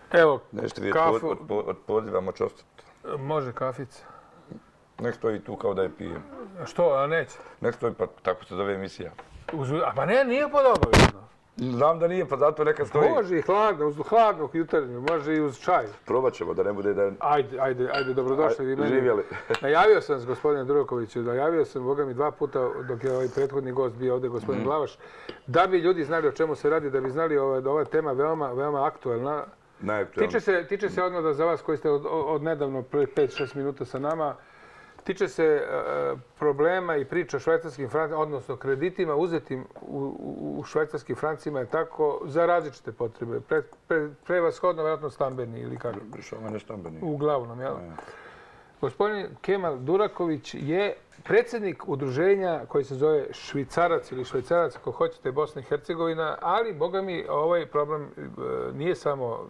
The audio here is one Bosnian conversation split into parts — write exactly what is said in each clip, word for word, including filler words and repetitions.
Evo, Nećete vidjeti kafu... od, od, od poziva moći ostati. Može kafica. Nek stoji tu kao da je pijem. Što, a neće? Nek stoji, pa tako se zove emisija. Uz, a pa ne, nije pod obavezno. Znam da nije, pa zato neka stoji. Može i hladno, uz hladnog jutarnju, može i uz čaj. Probat ćemo, da ne bude da... Ajde, ajde, ajde, dobrodošli vi meni. Živjeli. Najavio sam s gospodinom Durakoviću, najavio sam, boga mi, dva puta dok je ovaj prethodni gost bio ovdje, gospodin Glavaš, da bi ljudi znali o čemu se radi, da bi znali ova, da ova tema veoma, veoma aktuelna. Tiče se, tiče se odmah za vas koji ste od, od nedavno, pet šest minuta sa nama, tiče se uh, problema i priča o švajcarskim francima, odnosno kreditima uzetim u, u, u švajcarskim francima, je tako, za različite potrebe. Pre, pre, prevashodno, vjerojatno stambeni ili kako? Rješavanje stambeni. Uglavnom, jel? Gospodin Kemal Duraković je predsjednik udruženja koji se zove Švicarac ili Švajcarac, ako hoćete, Bosna i Hercegovina, ali, boga mi, ovaj problem uh, nije samo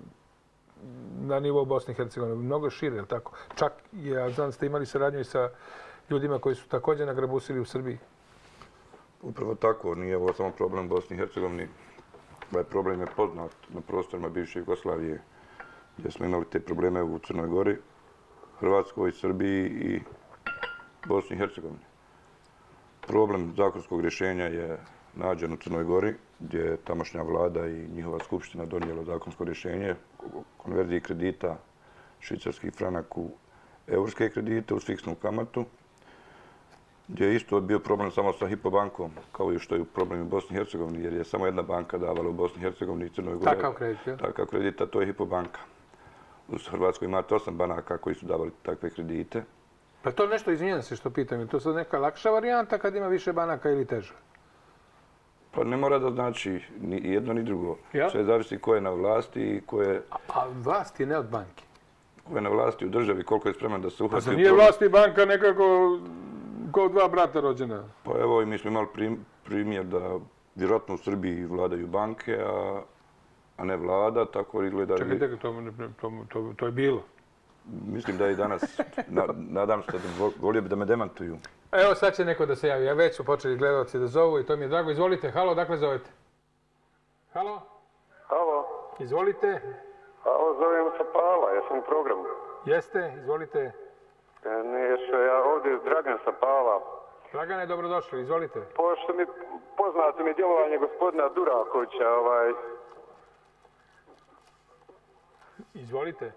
na nivou Bosne i Hercegovine, mnogo šire, je li tako? Čak, ja znam, ste imali saradnju i sa ljudima koji su također nagrabusili u Srbiji. Upravo tako, nije ovo samo problem u Bosni i Hercegovini. Ovaj problem je poznat na prostorima bivše Jugoslavije, gdje smo imali te probleme u Crnoj Gori, Hrvatskoj, Srbiji i Bosni i Hercegovini. Problem zakonskog rješenja je nađen u Crnoj Gori, gdje je tamošnja vlada i njihova skupština donijela zakonsko rješenje o konverziji kredita švicarskih franak u eurske kredite uz fiksnu kamatu, gdje je isto bio problem samo sa Hypo bankom, kao i što je problem u Bosni i Hercegovini, jer je samo jedna banka davala u Bosni i Hercegovini i Crnoj Gori. Takav kredit, je? Takav kredit, a to je Hypo banka. U Hrvatskoj imate osam banaka koji su davali takve kredite. Pa to nešto, izvinjam se što pitam, je to sad neka lakša varijanta kad ima više banaka ili teža? Pa ne mora da znači ni jedno ni drugo. Ja? Sve zavisi ko je na vlasti i ko je... A, a vlast je ne od banke? Ko je na vlasti u državi, koliko je spreman da se uhvati... Pa za nije vlast i banka nekako kao dva brata rođena? Pa evo, i mi smo imali primjer da vjerojatno u Srbiji vladaju banke, a, a ne vlada, tako izgleda... Čekajte, to, to, to, to je bilo. Mislim da je i danas. Na, nadam se da volio bi da me demantuju. Evo sad će neko da se javi. Ja već su počeli gledalci da zovu i to mi je drago. Izvolite. Halo, dakle zovete? Halo? Halo? Izvolite. Halo, zovem sa Pala, ja sam u programu. Jeste, izvolite. Ne, što ja ovdje Dragan sa Pala. Dragane, dobrodošli, izvolite. Pošto mi poznato mi je djelovanje gospodina Durakovića, ovaj... Izvolite.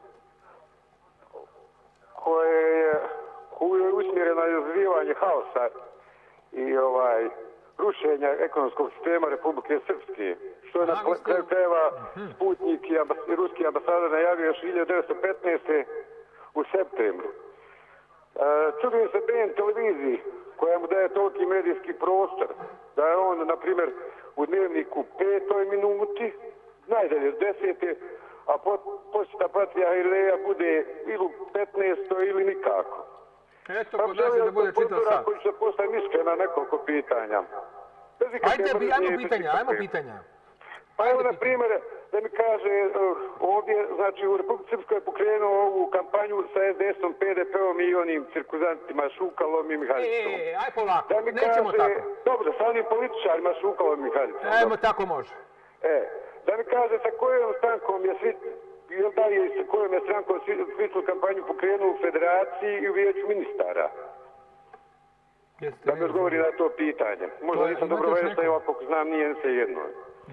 koje je, koje je usmjereno na izazivanje haosa i ovaj rušenja ekonomskog sistema Republike Srpske. Što je na kraju krajeva Sputnik i, ambas, i ruski ambasador najavio još hiljadu devetsto petnaeste. u septembru. E, čudim se B N televiziji koja mu daje toliki medijski prostor da je on, na primjer, u dnevniku petoj minuti, najdalje desete, a posjeta Patrija Ileja bude ili u petnaestoj ili nikako. Eto, kod nas je da bude čitav sat. Koji će postaviti iskreno na nekoliko pitanja. Ajde, ajmo pitanja, ajmo pitanja. Pa evo, na primjer, da mi kaže, ovdje, znači, u Republike Srpskoj je pokrenuo ovu kampanju sa S D S-om, P D P-om i onim cirkuzantima Šukalom i Mihalicom. E, aj polako, nećemo tako. Dobro, sa onim političarima Šukalom i Mihalicom. Ajmo, tako može. E, da mi kaže sa kojom strankom je svi, da li je sa kojom je strankom sličnu kampanju pokrenuo u Federaciji i u Vijeću ministara. Da mi odgovori na to pitanje. Možda nisam dobro vesta, evo ako znam, nije se jedno.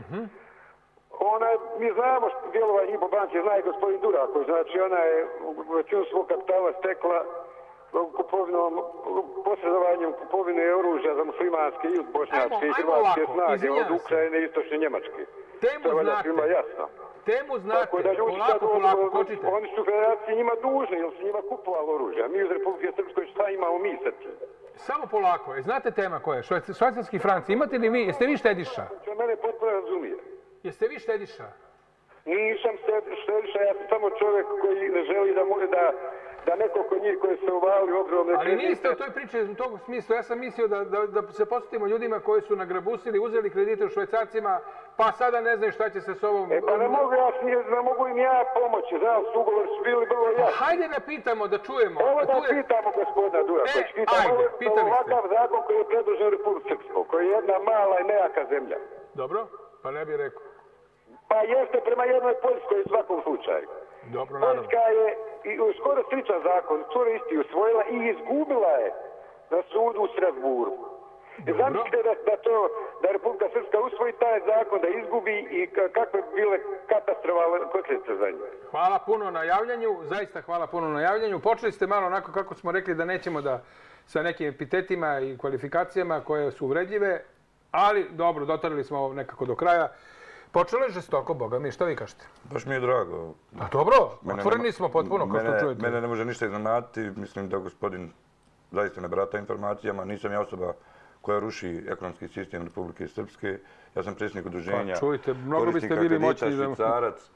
Ona, mi znamo što djelovanje Hypo banke, zna i gospodin Duraković, znači ona je većinu svog kapitala stekla kupovinom, posredovanjem kupovine oružja za muslimanske i bošnjačke i hrvatske snage od Ukrajine i istočne Njemačke. Temu znate, temu znate, polako, polako, kočite. Oni su u Federaciji njima dužni, jer su njima kupovali oružja. Mi iz Republike Srpskoj šta imamo mi sad? Samo polako, e, znate tema koja je? Švajcarski franci, imate li vi, jeste vi štediša? To mene potpuno razumije. Jeste vi štediša? Nisam štediša, ja sam samo čovjek koji ne želi da, da, da neko kod njih koji se uvali ogromne ali kredite... Ali niste u toj priči u tog smislu. Ja sam mislio da, da, da se posjetimo ljudima koji su nagrabusili, uzeli kredite u Švajcarcima, pa sada ne znaju šta će se s ovom... E pa ne mogu, ja, ne mogu im ja pomoći, znam, su ugovor su bili vrlo jasni. Hajde da pitamo, da čujemo. Evo da je... pitamo gospodina Duraković. E, ajde, pitali ste. Ovakav zakon koji je predložen u Republiku Srpsku, koji je jedna mala i nejaka zemlja. Dobro, pa ne bih rekao. Pa jeste prema jednoj Poljskoj u svakom slučaju. Dobro, naravno. Poljska je i skoro sličan zakon, skoro isti usvojila i izgubila je na sudu u Strasburu. Zamislite da, da, to, da Republika Srpska usvoji taj zakon, da izgubi i kakve bi bile katastrofalne posljedice za nju. Hvala puno na javljanju, zaista hvala puno na javljanju. Počeli ste malo onako kako smo rekli da nećemo da sa nekim epitetima i kvalifikacijama koje su uvredljive, ali dobro, dotarili smo ovo nekako do kraja. Počelo je žestoko, Boga mi, što vi kažete? Baš mi je drago. Pa dobro, otvoreni smo potpuno, kao što čujete. Mene ne može ništa iznenaditi, mislim da gospodin zaista ne barata informacijama, nisam ja osoba koja ruši ekonomski sistem Republike Srpske. Ja sam predsjednik udruženja korisnika kredita Švicarac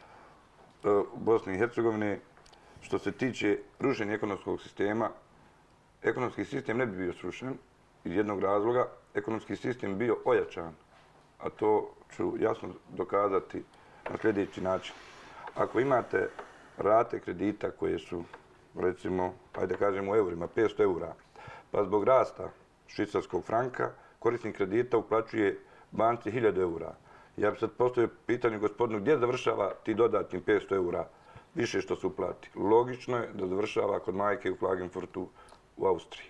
u Bosni i Hercegovini. Što se tiče rušenja ekonomskog sistema, ekonomski sistem ne bi bio srušen iz jednog razloga. Ekonomski sistem bio ojačan, a to ću jasno dokazati na sljedeći način. Ako imate rate kredita koje su, recimo, ajde da kažem u eurima, petsto eura, pa zbog rasta švicarskog franka, korisnik kredita uplaćuje banci hiljadu eura. Ja bih sad postavio pitanje gospodinu gdje završava ti dodatni petsto eura više što se uplati. Logično je da završava kod majke u Klagenfurtu u Austriji.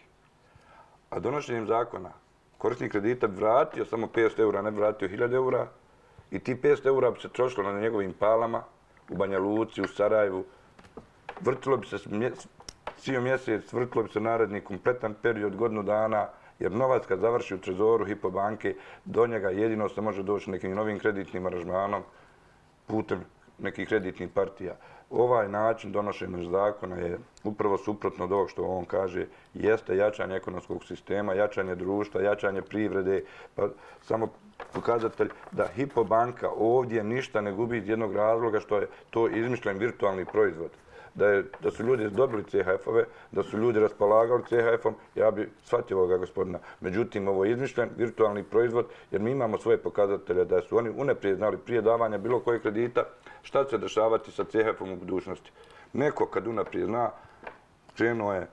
A donošenjem zakona korisnik kredita bi vratio samo petsto eura, ne bi vratio hiljadu eura i ti petsto eura bi se trošilo na njegovim palama u Banja Luci, u Sarajevu. Vrtilo bi se cijel mjesec, vrtilo bi se naredni kompletan period, godinu dana, jer novac kad završi u trezoru Hypo banke, do njega jedino se može doći nekim novim kreditnim aranžmanom putem nekih kreditnih partija. Ovaj način donošenja zakona je upravo suprotno od ovog što on kaže, jeste jačanje ekonomskog sistema, jačanje društva, jačanje privrede, pa samo pokazatelj da Hypo banka ovdje ništa ne gubi iz jednog razloga što je to izmišljen virtualni proizvod. Da, je, da su ljudi dobili C H F-ove, da su ljudi raspolagali C H F-om, ja bi shvatio ovoga gospodina. Međutim, ovo je izmišljen virtualni proizvod jer mi imamo svoje pokazatelje da su oni unaprijed znali prije davanja bilo kojeg kredita šta će se dešavati sa C H F-om u budućnosti. Neko kad unaprijed zna, krenuo je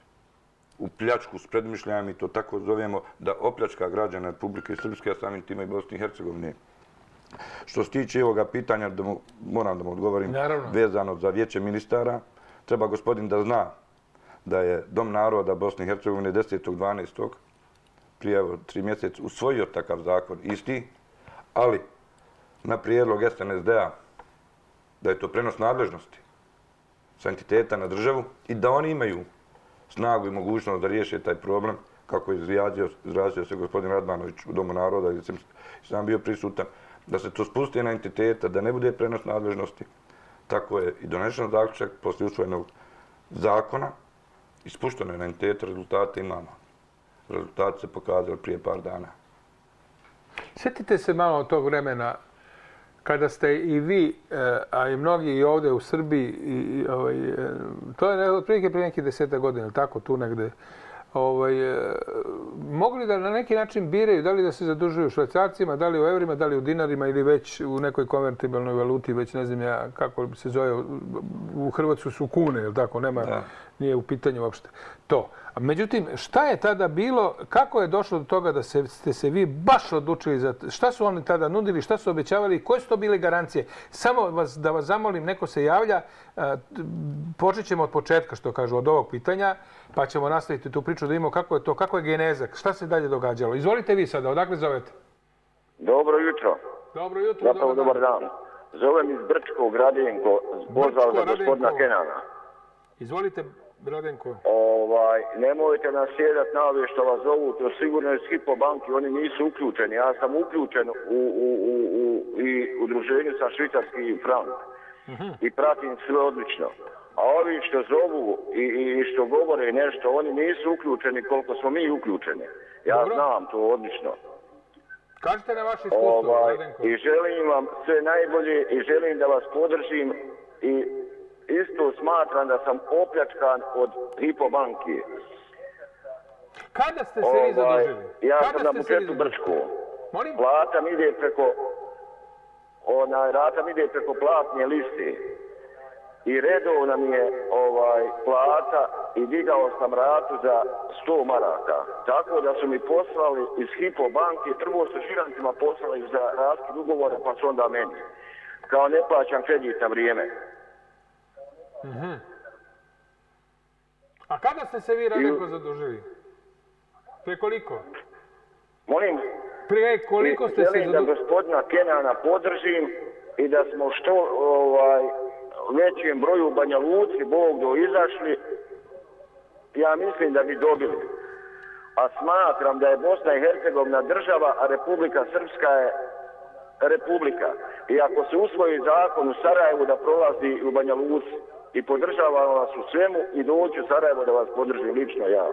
u pljačku s predmišljajem i to tako zovemo da opljačka građana Republike Srpske, a samim time i Bosne i Hercegovine. Što se tiče ovoga pitanja, da mu, moram da mu odgovorim, Naravno. vezano za vijeće ministara, treba gospodin da zna da je Dom naroda Bosne i Hercegovine desetog dvanaestog prije tri mjeseca usvojio takav zakon isti, ali na prijedlog S N S D-a da je to prenos nadležnosti sa entiteta na državu i da oni imaju snagu i mogućnost da riješe taj problem, kako je izrazio, izrazio se gospodin Radmanović u Domu naroda, gdje sam, sam bio prisutan, da se to spusti na entiteta, da ne bude prenos nadležnosti. Tako je i donešen zaključak poslije usvojenog zakona i spušteno je na entitet, rezultate imamo. Rezultati se pokazali prije par dana. Sjetite se malo od tog vremena kada ste i vi, a i mnogi i ovdje u Srbiji, i, ovaj, to je otprilike prije nekih deseta godina, tako tu negde, ovaj, mogli da na neki način biraju da li da se zadužuju u švajcarcima, da li u evrima, da li u dinarima ili već u nekoj konvertibilnoj valuti, već ne znam ja kako se zove, u Hrvatsku su kune, jel tako, nema, da. Nije u pitanju uopšte to. Međutim, šta je tada bilo, kako je došlo do toga da se, ste se vi baš odlučili za... Šta su oni tada nudili, šta su obećavali, koje su to bile garancije? Samo vas, da vas zamolim, neko se javlja, počet ćemo od početka, što kažu, od ovog pitanja, pa ćemo nastaviti tu priču da imamo kako je to, kako je geneza, šta se dalje događalo. Izvolite vi sada, odakle zovete? Dobro jutro. Dobro jutro, Zapravo dobar dan. Zovem iz Brčkog, Radenko, pozvao za gospodina Kenana. Izvolite, Radenko. Ovaj, nemojte nas sjedat na ove što vas zovu, to sigurno je s Hypo banki, oni nisu uključeni. Ja sam uključen u, u, u, u i udruženju sa švicarskim frank. Uh-huh. I pratim sve odlično. A ovi što zovu i, i što govore nešto, oni nisu uključeni koliko smo mi uključeni. Ja Dobro. znam to odlično. Kažite na vaše iskustvo, ovaj, Radenko. I želim vam sve najbolje i želim da vas podržim i isto smatram da sam opljačkan od Hypo banke. Kada ste se vi zadužili? Ja Kada sam na početku Brčku. Plata mi ide preko, onaj, rata mi ide preko platne liste. I redovna mi je ovaj, plata i digao sam ratu za sto maraka. Tako da su mi poslali iz Hypo banke, prvo su žirantima poslali za raskid ugovora, pa su onda meni. kao neplaćan kredit na vrijeme. Mm-hmm. A kada ste se vi Radenko zadužili? Prije koliko? Molim? Prije koliko ste se zadužili? Želim da gospodina Kenana podržim i da smo što ovaj, većem broju u Banja Luci, Bog do izašli, ja mislim da bi dobili. A smatram da je Bosna i Hercegovina država, a Republika Srpska je republika. I ako se usvoji zakon u Sarajevu da prolazi u Banja Luci i podržavam vas u svemu i doći u Sarajevo da vas podržim lično ja.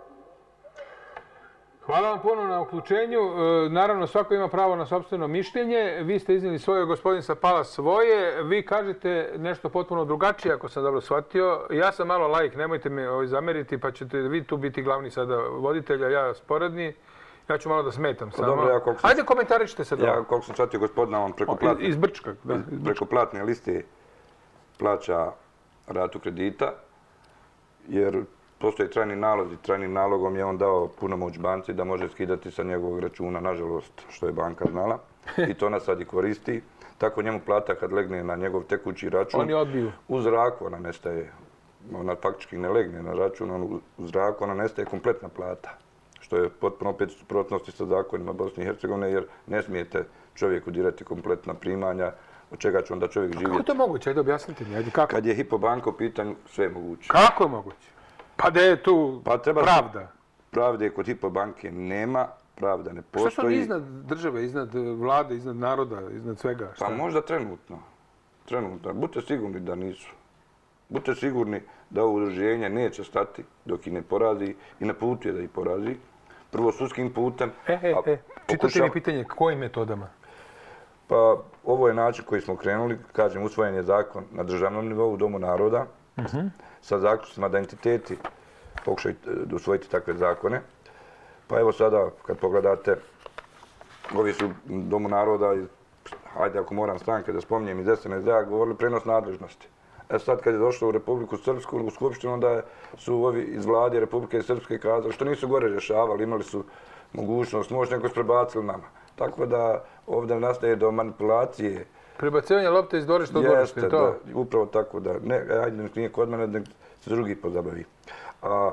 Hvala vam puno na uključenju. Naravno, svako ima pravo na sopstveno mišljenje. Vi ste iznijeli svoje, gospodin Sapala svoje. Vi kažete nešto potpuno drugačije, ako sam dobro shvatio. Ja sam malo laik, nemojte me zameriti, pa ćete vi tu biti glavni sada voditelj, a ja sporedni. Ja ću malo da smetam pa samo. Dobro, ja sam, Ajde, komentarišite se dobro. Ja, koliko sam shvatio, gospodina, on preko platne, iz Brčka, da, iz Brčka. preko platne liste plaća ratu kredita, jer postoji trajni nalog i trajnim nalogom je on dao punomoć banci da može skidati sa njegovog računa, nažalost, što je banka znala. I to nas sad i koristi. Tako njemu plata kad legne na njegov tekući račun. Oni odbiju. U zraku ona nestaje. Ona faktički ne legne na račun, on u zraku ona nestaje kompletna plata. Što je potpuno opet u suprotnosti sa zakonima Bosne i Hercegovine, jer ne smijete čovjeku dirati kompletna primanja, od čega će onda čovjek živjeti. Kako je to moguće? Ajde, objasnite mi. Ajde, kako? Kad je Hypo banka u pitanju, sve je moguće. Kako je moguće? Pa da je tu pa treba pravda. Pravde kod Hypo banke nema, pravda ne postoji. Što su oni iznad države, iznad vlade, iznad naroda, iznad svega? Pa možda trenutno. Trenutno. Budite sigurni da nisu. Budite sigurni da ovo udruženje neće stati dok i ne porazi i na putu je da ih porazi. Prvo sudskim putem. E, e, e. Čitate mi pitanje, kojim metodama? Pa ovo je način koji smo krenuli. Kažem, usvojen je zakon na državnom nivou u Domu naroda. Uh-huh. Sa zaključcima da entiteti pokušaju usvojiti takve zakone. Pa evo sada, kad pogledate, ovi su Domu naroda, hajde ako moram stranke da spominjem iz S N S D-a, govorili prenos nadležnosti. E sad kad je došlo u Republiku Srpsku, u Skupštinu, onda su ovi iz vlade Republike Srpske kazali što nisu gore rješavali, imali su mogućnost, možda neko prebacili nama. Tako da ovdje nastaje do manipulacije. Prebacivanje lopte iz dvorišta u dvorište, Jeste, to? Da, upravo tako da. Ne, ajde, nije kod mene, nek se drugi pozabavi. A,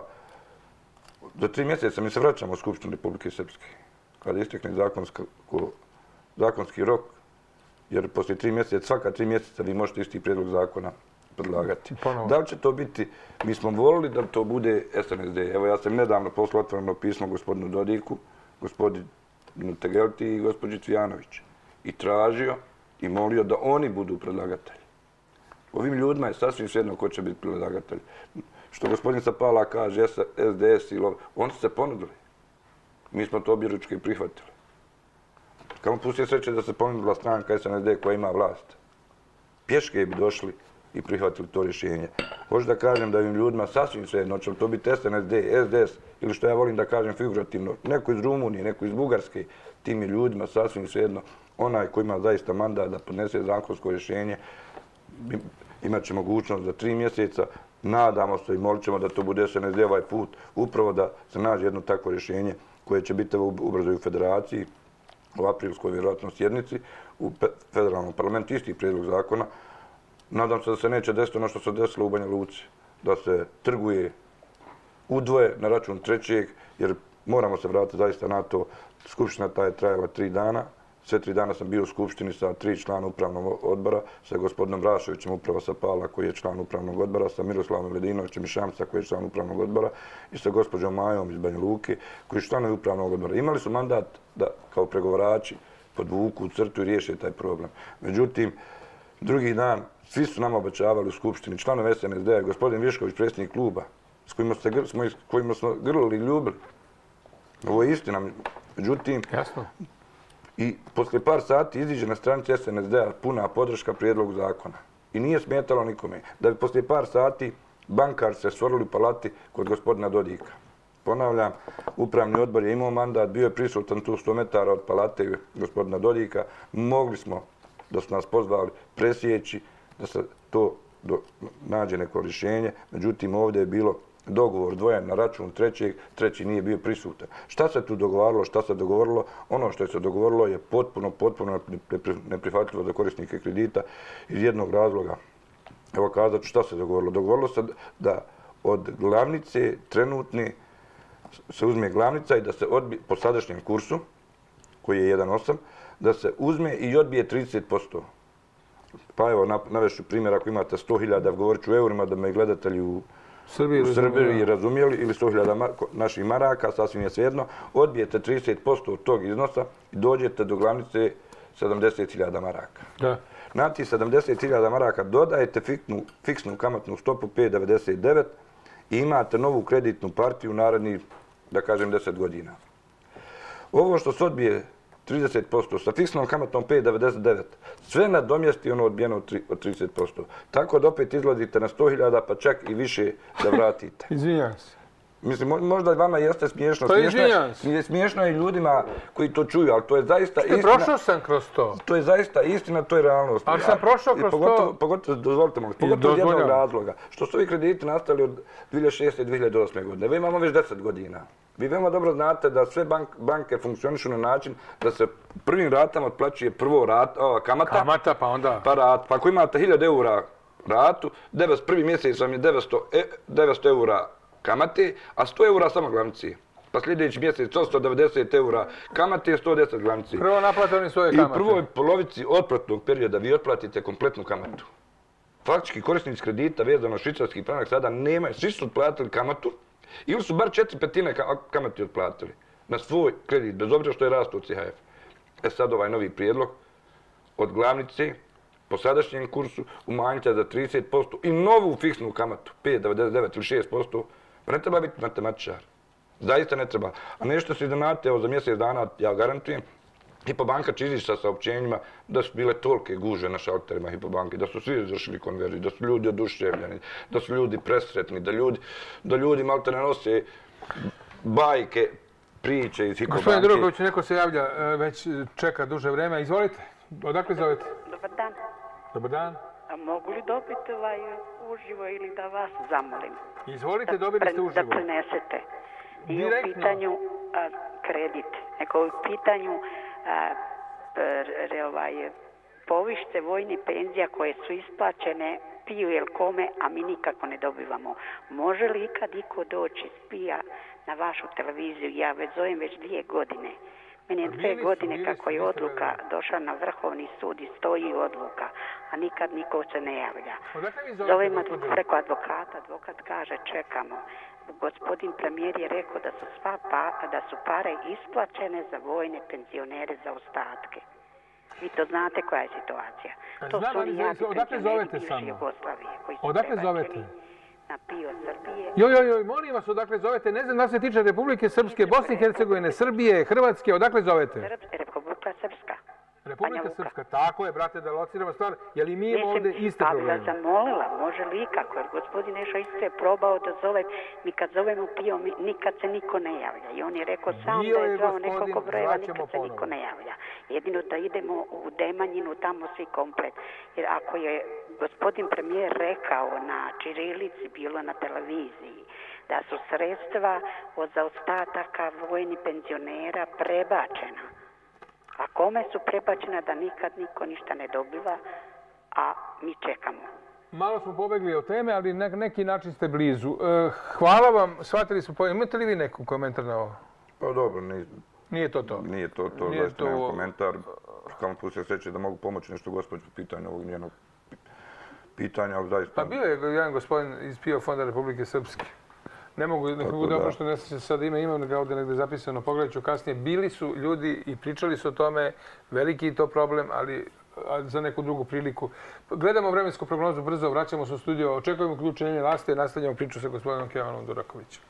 za tri mjeseca mi se vraćamo u Skupštinu Republike Srpske. Kada istekne zakonski rok, jer poslije tri mjeseca, svaka tri mjeseca vi možete isti prijedlog zakona predlagati. Ponovo. Da li će to biti, mi smo volili da to bude S N S D. Evo ja sam nedavno poslao otvoreno pismo gospodinu Dodiku, gospodinu Tegelti i gospođi Cvijanović. I tražio i molio da oni budu predlagatelji. Ovim ljudima je sasvim svejedno ko će biti predlagatelj. Što gospodin Sapala kaže, S D S ili oni su se ponudili. Mi smo to objeručki prihvatili. Kamo pustije sreće da se ponudila stranka S N S D koja ima vlast. Pješke bi došli i prihvatili to rješenje. Hoću da kažem da ovim ljudima sasvim svejedno, će li to biti S N S D, S D S ili što ja volim da kažem figurativno, neko iz Rumunije, neko iz Bugarske, tim ljudima sasvim svejedno, onaj koji ima zaista mandat da podnese zakonsko rješenje, imat će mogućnost za tri mjeseca, nadamo se i molit ćemo da to bude S N S D ovaj put, upravo da se nađe jedno takvo rješenje koje će biti ubrzo u federaciji, u aprilskoj vjerojatno sjednici, u federalnom parlamentu, isti prijedlog zakona. Nadam se da se neće desiti ono što se desilo u Banja Luci, da se trguje udvoje na račun trećeg, jer moramo se vratiti zaista na to. Skupština ta je trajala tri dana. Sve tri dana sam bio u Skupštini sa tri člana upravnog odbora, sa gospodinom Raševićem, upravo Sapala, koji je član upravnog odbora, sa Miroslavom Ledinovićem i Šamca, koji je član upravnog odbora, i sa gospođom Majom iz Banja Luke, koji je članovi upravnog odbora. Imali su mandat da, kao pregovarači, podvuku u crtu i riješe taj problem. Međutim, drugi dan, svi su nama obećavali u Skupštini, članovi S N S D-a, gospodin Višković, predsjednik kluba, s kojima, se, s kojima smo grlili i ljubili. Ovo je istina. Međutim, jasno. I poslije par sati iziđe na stranici S N S D-a puna podrška prijedlogu zakona. I nije smetalo nikome. Da bi poslije par sati bankar se stvorili u palati kod gospodina Dodika. Ponavljam, upravni odbor je imao mandat, bio je prisutan tu sto metara od palate gospodina Dodika. Mogli smo, da su nas pozvali, presjeći, da se to do, nađe neko rješenje. Međutim, ovdje je bilo dogovor dvojen na račun trećeg, treći nije bio prisutan. Šta se tu dogovaralo, šta se dogovorilo? Ono što je se dogovorilo je potpuno, potpuno neprihvatljivo za korisnike kredita iz jednog razloga. Evo kazat ću šta se dogovorilo. Dogovorilo se da od glavnice trenutne se uzme glavnica i da se odbije po sadašnjem kursu, koji je jedan zarez osam, da se uzme i odbije trideset posto. Pa evo, navešću primjer, ako imate sto hiljada, govorit ću eurima da me gledatelji u Srbiji razumijeli, ili sto hiljada naših maraka, sasvim je svejedno, odbijete trideset posto od tog iznosa i dođete do glavnice sedamdeset hiljada maraka. Na ti sedamdeset hiljada maraka dodajete fiksnu kamatnu stopu pet zarez devedeset devet i imate novu kreditnu partiju u narednih, da kažem, deset godina. Ovo što se odbije trideset posto sa fiksnom kamatom pet zarez devedeset devet, sve nadomjesti ono odbijeno od trideset posto. Tako da opet izlazite na sto hiljada, pa čak i više da vratite. Izvinjam se. Mislim, možda vama jeste smiješno. To izvinjam se. Smiješno je i ljudima koji to čuju, ali to je zaista istina. Prošao sam kroz to. To je zaista istina, to je realnost. Ali sam prošao kroz to. Pogotovo, dozvolite molim, pogotovo iz jednog razloga. Što su ovi krediti nastali od dvije hiljade šeste. i dvije hiljade osme. godine. Vi imamo već deset godina. Vi veoma dobro znate da sve banke funkcionišu na način da se prvim ratama otplaćuje prvo kamata. Kamata, pa onda? Pa rat. Pa ako imate hiljadu eura ratu, prvi mjesec vam je devetsto eura kamate, a sto eura samo glavnici. Pa sljedeći mjesec sto devedeset eura kamate, sto deset glavnici. Prvo naplate oni svoje kamate. I u prvoj polovici otplatnog perioda vi otplatite kompletnu kamatu. Faktički korisnici kredita vezano švicarski franak sada nemaju, svi su otplatili kamatu ili su bar četiri petine kamati otplatili na svoj kredit, bez obzira što je rastao C H F. E sad ovaj novi prijedlog od glavnice po sadašnjem kursu umanjite za trideset posto i novu fiksnu kamatu, pet zarez devedeset devet ili šest posto, pa ne treba biti matematičar. Zaista ne treba. A nešto se iznenadite, evo za mjesec dana, ja garantujem, Hypo će izići sa saopćenjima da su bile tolike gužve na šalterima Hypo, da su svi izvršili konverziju, da su ljudi oduševljeni, da su ljudi presretni, da ljudi, da ljudi malte ne nose bajke, priče iz Hypo. Gospodin Drugović, neko se javlja, već čeka duže vreme. Izvolite, odakle zovete? Dobar dan. Dobar dan. A mogu li dobiti ovaj uživo ili da vas zamolim? Izvolite, dobili ste uživo. Da prenesete. I u pitanju kredit, nego u pitanju povište vojnih penzija koje su isplaćene Piju ili kome, a mi nikako ne dobivamo. Može li ikad iko doći s Pija na vašu televiziju? Ja već zovem već dvije godine. Meni je dve godine kako je odluka došla na Vrhovni sud i stoji odluka, a nikad niko se ne javlja. Zovem preko advokata, advokat kaže čekamo. Gospodin premijer je rekao da su, sva pa, da su pare isplaćene za vojne penzionere za ostatke. Vi to znate koja je situacija. To Znam, su oni jaki penzioneri bivše Jugoslavije koji su odakle zovete? Na Pio Srbije. Joj, joj, joj, molim vas, odakle zovete? Ne znam da se tiče Republike Srpske, Bosne i Hercegovine, Srbije, Hrvatske, odakle zovete? Republika Srpska. Republika Srpska, tako je, brate, da lociramo stvar. Je li mi imamo ovdje iste probleme? Ali da sam molila, može li ikako, jer gospodin Nešo isto je probao da zove, mi kad zovemo Pio, nikad se niko ne javlja. I on je rekao sam da je zvao nekoliko brojeva, nikad se niko ne javlja. Jedino da idemo u Demanjinu, tamo svi komplet. Jer ako je gospodin premijer rekao na ćirilici, bilo na televiziji, da su sredstva od zaostataka vojnih penzionera prebačena. A kome su prebačena da nikad niko ništa ne dobiva, a mi čekamo. Malo smo pobegli od teme, ali na neki način ste blizu. Hvala vam, shvatili smo pojene. Imate li vi neku komentar na ovo? Pa dobro, nije to to. Nije to to, zaista nemam komentar. Kamo tu se sreće da mogu pomoći nešto gospođu po pitanju ovog njenog pitanja, ali zaista... Pa bio je jedan gospodin iz Pio fonda Republike Srpske. Ne mogu, ne mogu dobro što ne se sad ime, imam ga ovdje negdje zapisano, pogledat ću kasnije. Bili su ljudi i pričali su o tome, veliki je to problem, ali za neku drugu priliku. Gledamo vremensku prognozu, brzo vraćamo se u studio, očekujemo uključenje Laste i nastavljamo priču sa gospodinom Kevanom Durakovićem.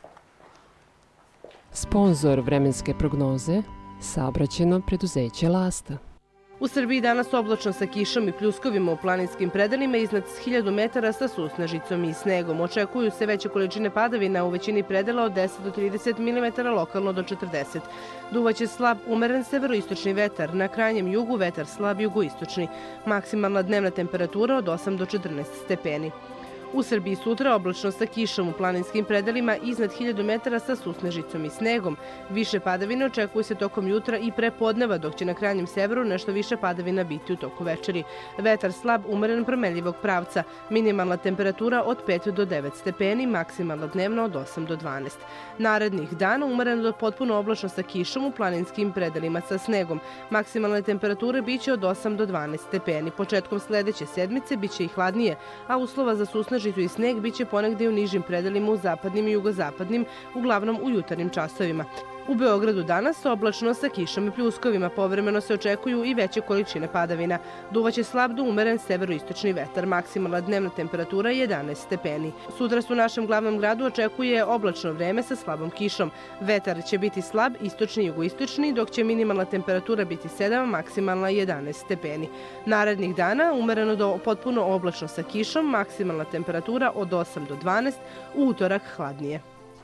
Sponzor vremenske prognoze, saobraćajno preduzeće Lasta. U Srbiji danas oblačno sa kišom i pljuskovima u planinskim predelima iznad hiljadu metara sa susnežicom i snegom. Očekuju se veće količine padavina u većini predela od deset do trideset milimetara, lokalno do četrdeset. Duvaće slab umeren severoistočni vetar, na krajnjem jugu vetar slab jugoistočni. Maksimalna dnevna temperatura od osam do četrnaest stepeni. U Srbiji sutra oblačno sa kišom, u planinskim predelima iznad hiljadu metara sa susnežicom i snegom. Više padavine očekuje se tokom jutra i pre podneva, dok će na krajnjem severu nešto više padavina biti u toku večeri. Vetar slab, umeren, promenljivog pravca. Minimalna temperatura od pet do devet stepeni, maksimalna dnevno od osam do dvanaest. Narednih dana umereno do potpuno oblačno sa kišom, u planinskim predelima sa snegom. Maksimalne temperature biće od osam do dvanaest stepeni. Početkom sledeće sedmice biće i hladnije, a uslova za susnežicu i sneg biće ponegde u nižim predelima u zapadnim i jugozapadnim, uglavnom u jutarnjim časovima. U Beogradu danas oblačno sa kišom i pljuskovima, povremeno se očekuju i veće količine padavina. Duvaće slab do umeren severoistočni vetar, maksimalna dnevna temperatura jedanaest stepeni. Sutra se u našem glavnom gradu očekuje oblačno vreme sa slabom kišom. Vetar će biti slab, istočni i jugoistočni, dok će minimalna temperatura biti sedam, maksimalna jedanaest stepeni. Narednih dana umereno do potpuno oblačno sa kišom, maksimalna temperatura od osam do dvanaest, u utorak hladnije.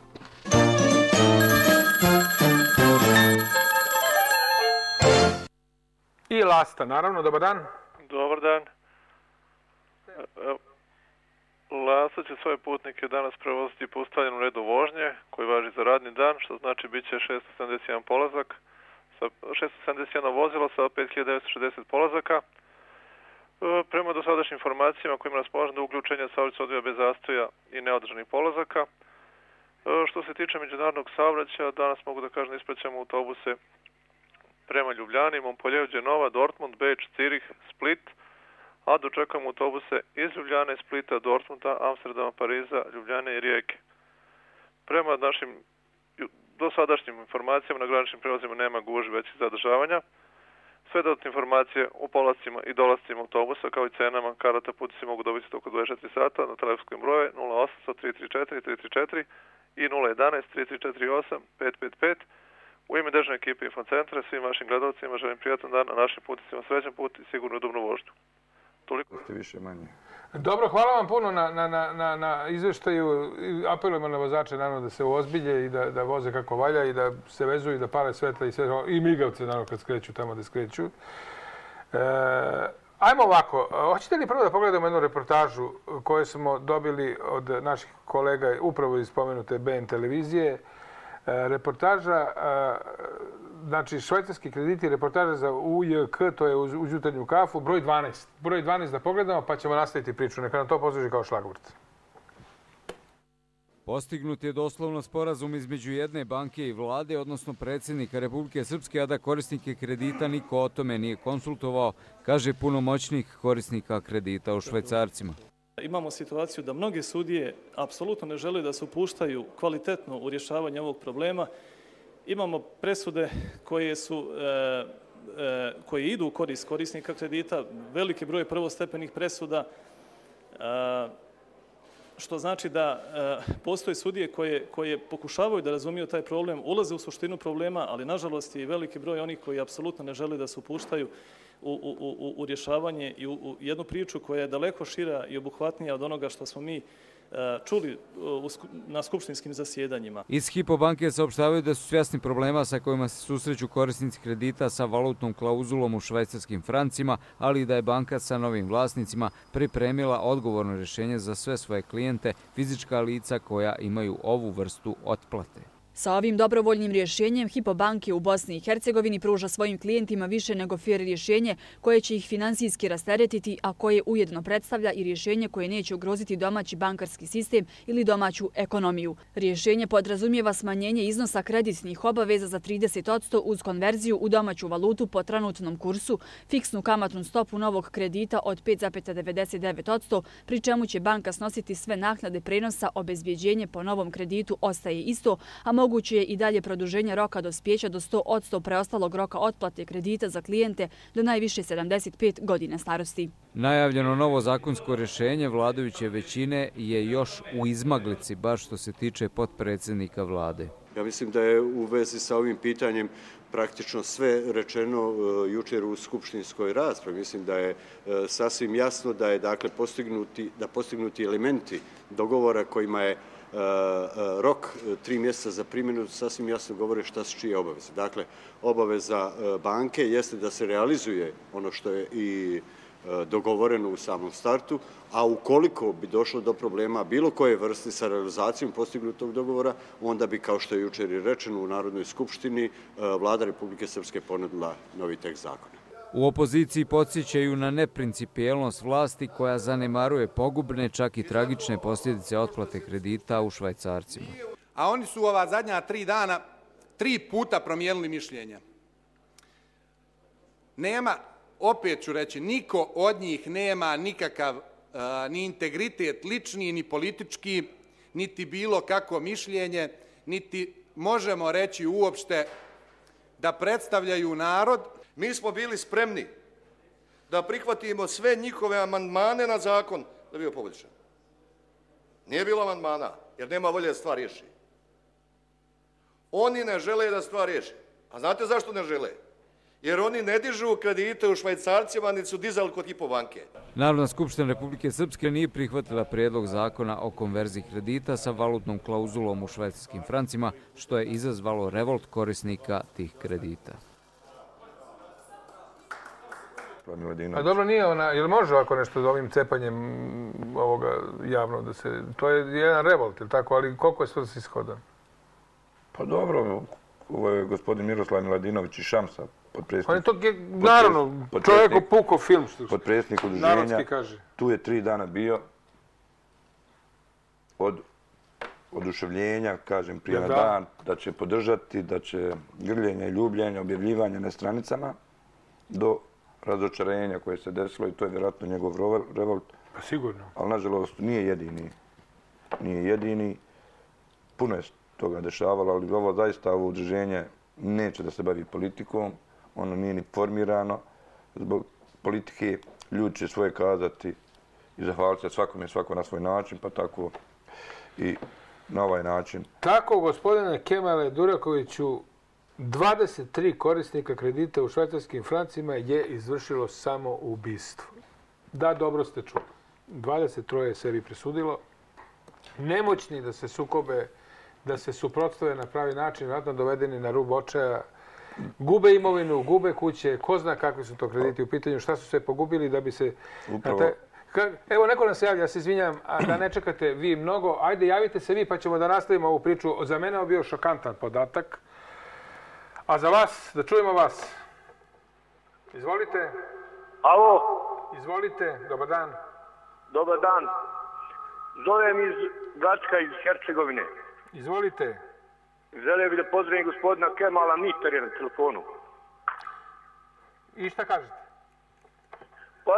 I Lasta, naravno. Dobar dan. Dobar dan. Lasta će svoje putnike danas prevoziti po ustaljenom redu vožnje, koji važi za radni dan, što znači bit će šesto sedamdeset jedan polazak, šesto sedamdeset jedan vozilo sa pet hiljada devetsto šezdeset polazaka. Prema dosadašnjim informacijama kojima raspolažem da uključenja saobraćaja odvija bez zastoja i neodržanih polazaka. Što se tiče međunarodnog saobraćaja, danas mogu da kažem da ispraćamo autobuse prema Ljubljani, Montpellier, Genova, Dortmund, Beč, Cirih, Split, a dočekamo autobuse iz Ljubljane, Splita, Dortmunda, Amsterdama, Pariza, Ljubljane i Rijeke. Prema našim dosadašnjim informacijama na graničnim prelazima nema gužvi većih zadržavanja. Sve dodatne informacije o polascima i dolascima autobusa kao i cenama karata putnici mogu dobiti oko dvadeset četiri sata na telefonskom broju nula osam tri tri četiri tri tri četiri i nula jedan tri tri četiri osam pet pet pet. U ime državne ekipe Infocentra svim vašim gledalcima želim prijatan dan, a našim putnicima srećan put i sigurno udobnu vožnju. Toliko. Više manje. Dobro, hvala vam puno na, na, na, na izveštaju. Apelujemo na vozače naravno da se uozbilje i da, da voze kako valja i da se vezuju i da pale svetla i sve, i migavce naravno kad skreću tamo da skreću. E, ajmo ovako, hoćete li prvo da pogledamo jednu reportažu koju smo dobili od naših kolega upravo iz spomenute B N televizije. Reportaža, znači švajcarski krediti, reportaža za U J K, to je uz jutarnju kafu, broj dvanaest. Broj dvanaest da pogledamo pa ćemo nastaviti priču. Neka nam to posluži kao šlagvort. Postignut je doslovno sporazum između jedne banke i vlade, odnosno predsjednika Republike Srpske, a da korisnike kredita niko o tome nije konsultovao, kaže punomoćnik korisnika kredita u švajcarcima. Imamo situaciju da mnoge sudije apsolutno ne žele da se upuštaju kvalitetno u rješavanje ovog problema. Imamo presude koje su e, e, koje idu u korist korisnika kredita, veliki broj prvostepenih presuda, e, što znači da e, postoje sudije koje, koje pokušavaju da razumiju taj problem, ulaze u suštinu problema, ali nažalost je i veliki broj onih koji apsolutno ne žele da se upuštaju U, u, u, u rješavanje i u, u jednu priču koja je daleko šira i obuhvatnija od onoga što smo mi uh, čuli u, na skupštinskim zasjedanjima. Iz Hypo banke saopštavaju da su svjesni problema sa kojima se susreću korisnici kredita sa valutnom klauzulom u švajcarskim francima, ali da je banka sa novim vlasnicima pripremila odgovorno rješenje za sve svoje klijente, fizička lica koja imaju ovu vrstu otplate. Sa ovim dobrovoljnim rješenjem Hypo banke u Bosni i Hercegovini pruža svojim klijentima više nego fer rješenje koje će ih finansijski rasteretiti, a koje ujedno predstavlja i rješenje koje neće ugroziti domaći bankarski sistem ili domaću ekonomiju. Rješenje podrazumijeva smanjenje iznosa kreditnih obaveza za trideset posto uz konverziju u domaću valutu po trenutnom kursu, fiksnu kamatnu stopu novog kredita od pet zarez devedeset devet posto, pri čemu će banka snositi sve naknade prenosa, obezbjeđenje po novom kreditu ostaje isto, a moguće je i dalje produženje roka dospjeća do sto posto preostalog roka otplate kredita za klijente do najviše sedamdeset pet godina starosti. Najavljeno novo zakonsko rješenje vladajuće većine je još u izmaglici, baš što se tiče potpredsjednika vlade. Ja mislim da je u vezi sa ovim pitanjem praktično sve rečeno jučer u skupštinskoj raspravi. Mislim da je sasvim jasno da je dakle postignuti, da postignuti elementi dogovora kojima je rok tri mjeseca za primjenu sasvim jasno govore šta su čije obaveze. Dakle, obaveza banke jeste da se realizuje ono što je i dogovoreno u samom startu, a ukoliko bi došlo do problema bilo koje vrste sa realizacijom postignutog dogovora, onda bi, kao što je jučer i rečeno u Narodnoj skupštini, Vlada Republike Srpske ponudila novi tekst zakona. U opoziciji podsjećaju na neprincipijelnost vlasti koja zanemaruje pogubne, čak i tragične posljedice otplate kredita u švajcarcima. A oni su ova zadnja tri dana tri puta promijenili mišljenja. Nema, opet ću reći, niko od njih nema nikakav ni integritet lični, ni politički, niti bilo kakvo mišljenje, niti možemo reći uopšte da predstavljaju narod. Mi smo bili spremni da prihvatimo sve njihove amandmane na zakon da bi bio poboljšan. Nije bilo amandmana, jer nema volje da stvar riješi. Oni ne žele da stvar riješi. A znate zašto ne žele? Jer oni ne dižu kredite u švajcarcima, niti su dizali kod Hypo banke. Narodna skupština Republike Srpske nije prihvatila prijedlog zakona o konverziji kredita sa valutnom klauzulom u švajcarskim francima, što je izazvalo revolt korisnika tih kredita. A dobro, nije ona, je li može ovako nešto ovim cepanjem ovoga javno da se, to je jedan revolt, ili tako, ali koliko je svrsishodan? Pa dobro, ovo je gospodin Miroslav Miladinović iz Šamsa, potpredsjednik. On je to, naravno, čovjek puko film, što potpredsjednik udruženja, tu je tri dana bio od oduševljenja, kažem, prije na dan, da će podržati, da će grljenja i ljubljenja, objavljivanja na stranicama, do razočarenja koje se desilo i to je vjerojatno njegov revolt. Pa sigurno. Ali, nažalost, nije jedini. Nije jedini. Puno je toga dešavalo, ali ovo zaista, ovo udruženje neće da se bavi politikom. Ono nije ni formirano zbog politike. Ljudi će svoje kazati i zahvaliti se svakom je svako na svoj način, pa tako i na ovaj način. Tako, gospodine Kemale Durakoviću, dvadeset tri korisnika kredita u švajcarskim francima je izvršilo samo ubistvo. Da, dobro ste čuli. dvadeset troje je sebi presudilo. Nemoćni da se sukobe, da se suprotstave na pravi način, vjerojatno dovedeni na rub očaja, gube imovinu, gube kuće, ko zna kakvi su to krediti u pitanju, šta su se pogubili da bi se... Evo, neko nas se javlja, ja se izvinjam, a da ne čekate vi mnogo. Ajde, javite se vi pa ćemo da nastavimo ovu priču. Za mene je bio šokantan podatak. A za vas, da čujemo vas. Izvolite. Alo. Izvolite, dobar dan. Dobar dan. Zovem iz Gačka, iz Hercegovine. Izvolite. Želeo bih da pozdravim gospodina Kemala Mitar je na telefonu. I šta kažete? Pa,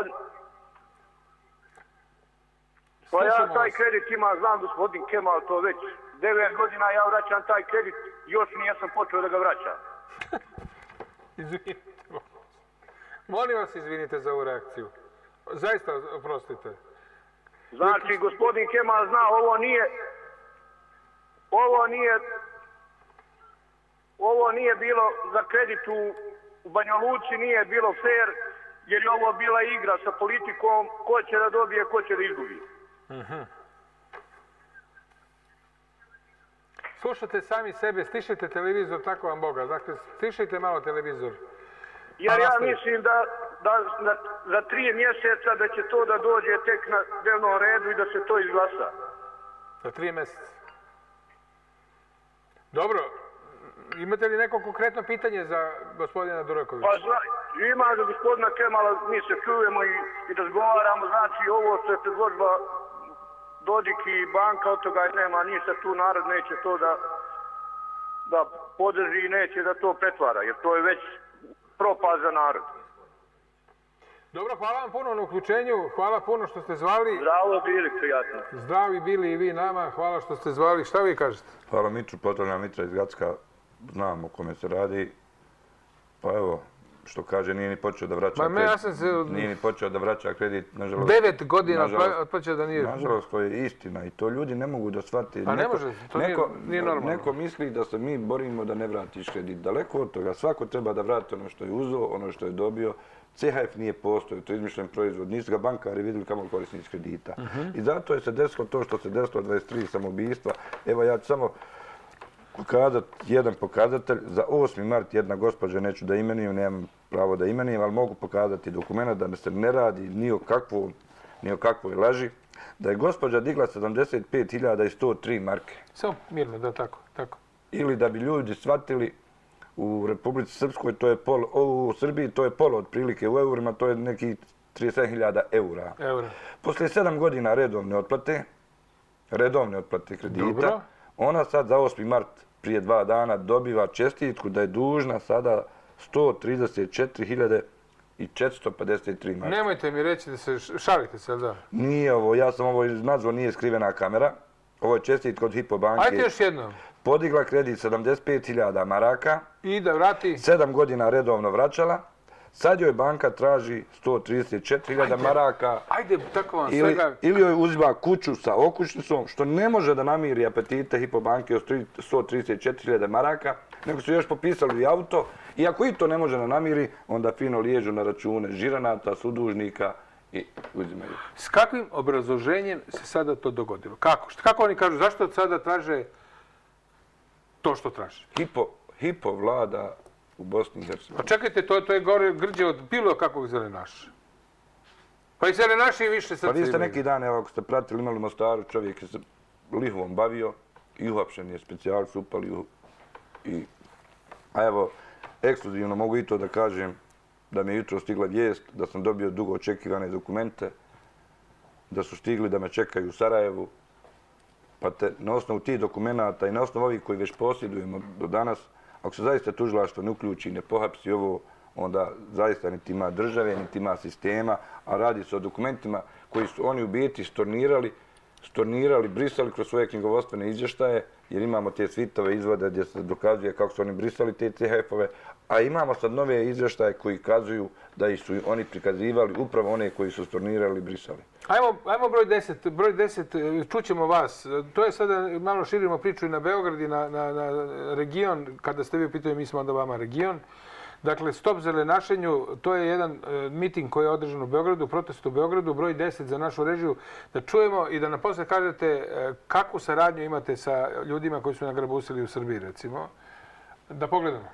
pa ja taj kredit ima, znam gospodin Kemal to već devet godina, ja vraćam taj kredit, još nijesam počeo da ga vraćam. Izvinite. Molim vas, izvinite za ovu reakciju. Zaista, oprostite. Znači, gospodin Kemal zna, ovo nije, ovo nije, ovo nije bilo za kredit u, u Banja Luci, nije bilo fair, jer je ovo bila igra sa politikom, ko će da dobije, ko će da izgubi. Uh-huh. Slušate sami sebe, stišite televizor, tako vam Boga. Dakle, stišite malo televizor. Jer ja mislim da, da, da za tri mjeseca da će to da dođe tek na dnevnom redu i da se to izglasa. Za tri mjeseca. Dobro. Imate li neko konkretno pitanje za gospodina Durakovića? Pa zna, ima za gospodina Kemala, mi se čujemo i, i razgovaramo. Znači, ovo što je predložba Dodik i banka, od toga nema ništa, tu narod neće to da, da podrži i neće da to pretvara, jer to je već propast za narod. Dobro, hvala vam puno na uključenju, hvala puno što ste zvali. Zdravo bili, prijatno. Zdravi bili i vi nama, hvala što ste zvali. Šta vi kažete? Hvala Miću, pozdravljam Mitra iz Gacka, znam o kome se radi. Pa evo, što kaže, nije ni počeo da vraća kredit. Ja sam se... Nije ni počeo da vraća kredit, nažalost. Devet godina otpočeo da nije... Nažalost, to je istina i to ljudi ne mogu da shvati. Pa ne može, to neko, nije, nije normalno. Neko misli da se mi borimo da ne vratiš kredit. Daleko od toga, svako treba da vrati ono što je uzeo, ono što je dobio. C H F nije postojao, to je izmišljen proizvod. Nisu ga bankari vidjeli kamo korisnici kredita. Uh-huh. I zato je se desilo to što se desilo, dvadeset tri samoubistva. Evo ja ću samo pokazati jedan pokazatelj. Za osmi mart jedna gospođa, neću da imenujem, nemam pravo da imenujem, ali mogu pokazati dokumenta da se ne radi ni o kakvoj, ni o kakvoj laži, da je gospođa digla sedamdeset pet hiljada sto tri marke. Samo mirno, da, tako, tako. Ili da bi ljudi shvatili, u Republici Srpskoj, to je pol, u Srbiji to je polo otprilike, u eurima to je neki trideset sedam hiljada eura. Eura. Posle sedam godina redovne otplate, redovne otplate kredita, Dobro. Ona sad za osmi mart prije dva dana dobiva čestitku da je dužna sada sto trideset četiri hiljade četiristo pedeset tri marke. Nemojte mi reći da se šalite se, da? Nije ovo, ja sam ovo nazvao, nije skrivena kamera. Ovo je čestitka od Hypo banke. Ajde još jednom. Podigla kredit sedamdeset pet hiljada maraka. I da vrati? Sedam godina redovno vraćala. Sad joj banka traži sto trideset četiri hiljade maraka. Ajde, tako vam ili, svega... Ili joj uzima kuću sa okućnicom, što ne može da namiri apetite Hypo banke od sto trideset četiri hiljade maraka, nego su još popisali i auto. I ako i to ne može da namiri, onda fino liježu na račune žiranata, sudužnika i uzimaju. S kakvim obrazloženjem se sada to dogodilo? Kako? Kako oni kažu? Zašto sada traže to što traže? Hypo, Hypo vlada u Bosni i Hercegovini. Pa čekajte, to, to je gore grđe od bilo kakvog zelenaša. Pa i zelenaši više srce imaju. Pa vi ste neki dan, evo, ako ste pratili, imali u Mostaru, čovjek je se lihvom bavio i uhapšen je, specijalci upali u... I, a evo, ekskluzivno mogu i to da kažem da mi je jutro stigla vijest da sam dobio dugo očekivane dokumente, da su stigli da me čekaju u Sarajevu, pa te na osnovu tih dokumenata i na osnovu ovih koji već posjedujemo do danas, ako se zaista tužilaštvo ne uključi i ne pohapsi ovo, onda zaista niti ima države, niti ima sistema, a radi se o dokumentima koji su oni u biti stornirali, stornirali, brisali kroz svoje knjigovodstvene izvještaje, jer imamo te svitove izvode gdje se dokazuje kako su oni brisali te C H F-ove, a imamo sad nove izvještaje koji kazuju da su oni prikazivali upravo one koji su stornirali i brisali. Ajmo, ajmo broj deset. Broj deset, čućemo vas. To je sada, malo širimo priču i na Beograd i na, na, na region. Kada ste vi pitali, mi smo onda vama region. Dakle, Stop zelenašenju, to je jedan e, miting koji je održan u Beogradu, protest u Beogradu, broj deset za našu režiju, da čujemo i da nam posle kažete e, kakvu saradnju imate sa ljudima koji su nagrabusili u Srbiji, recimo. Da pogledamo.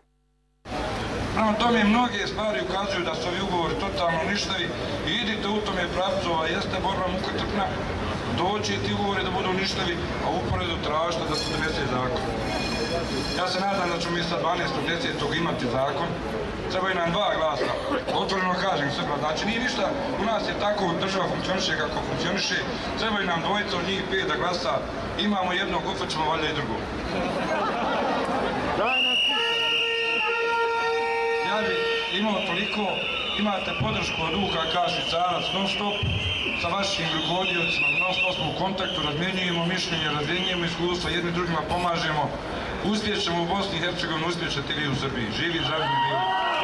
Prema tome, mnoge stvari ukazuju da su ovi ugovori totalno ništavi i idite u tome pravcu, a jeste borba mukotrpna, doći ti ugovori da budu ništavi, a uporedu tražite da se donese zakon. Ja se nadam da ćemo mi sa dvanaestog desetog imati zakon. Trebaju nam dva glasa. Otvoreno kažem sve, znači nije ništa, u nas je tako, država funkcioniše kako funkcioniše, trebaju nam dvojica od njih pet da glasa, imamo jednog, opet ćemo valjda i drugog. Ja bih imao toliko, imate podršku od Luka Kašicarac non stop, sa vašim rukovodiocima, non stop smo u kontaktu, razmjenjujemo mišljenje, razmjenjujemo iskustva, jedni drugima pomažemo. Uspjećemo u Bosni i Hercegovini, uspjećete vi u Srbiji. Živi, zdravi, bili.